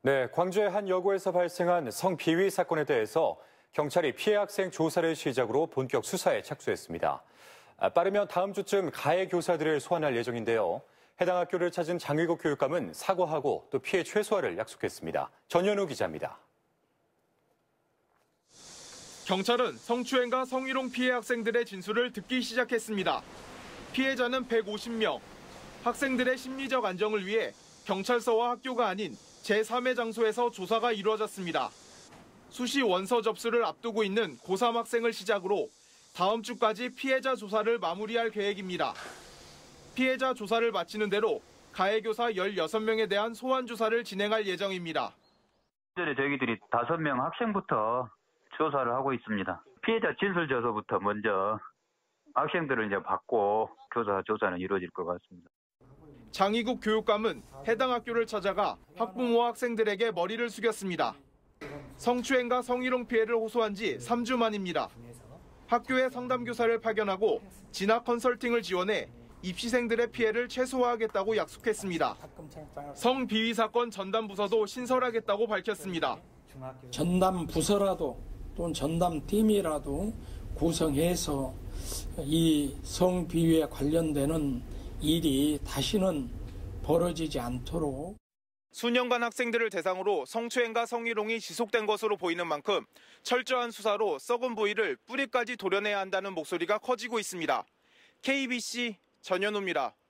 네, 광주의 한 여고에서 발생한 성비위 사건에 대해서 경찰이 피해 학생 조사를 시작으로 본격 수사에 착수했습니다. 빠르면 다음 주쯤 가해 교사들을 소환할 예정인데요. 해당 학교를 찾은 장의국 교육감은 사과하고 또 피해 최소화를 약속했습니다. 전현우 기자입니다. 경찰은 성추행과 성희롱 피해 학생들의 진술을 듣기 시작했습니다. 피해자는 150명. 학생들의 심리적 안정을 위해 경찰서와 학교가 아닌 제3의 장소에서 조사가 이루어졌습니다. 수시 원서 접수를 앞두고 있는 고3 학생을 시작으로 다음 주까지 피해자 조사를 마무리할 계획입니다. 피해자 조사를 마치는 대로 가해 교사 16명에 대한 소환 조사를 진행할 예정입니다. 전에 저희들이 5명 학생부터 조사를 하고 있습니다. 피해자 진술 조서부터 먼저 학생들을 이제 받고 조사는 이루어질 것 같습니다. 장의국 교육감은 해당 학교를 찾아가 학부모와 학생들에게 머리를 숙였습니다. 성추행과 성희롱 피해를 호소한 지 3주 만입니다. 학교에 상담교사를 파견하고 진학 컨설팅을 지원해 입시생들의 피해를 최소화하겠다고 약속했습니다. 성비위 사건 전담 부서도 신설하겠다고 밝혔습니다. 전담 부서라도 또는 전담 팀이라도 구성해서 이 성비위에 관련되는 일이 다시는 벌어지지 않도록. 수년간 학생들을 대상으로 성추행과 성희롱이 지속된 것으로 보이는 만큼 철저한 수사로 썩은 부위를 뿌리까지 도려내야 한다는 목소리가 커지고 있습니다. KBC 전현우입니다.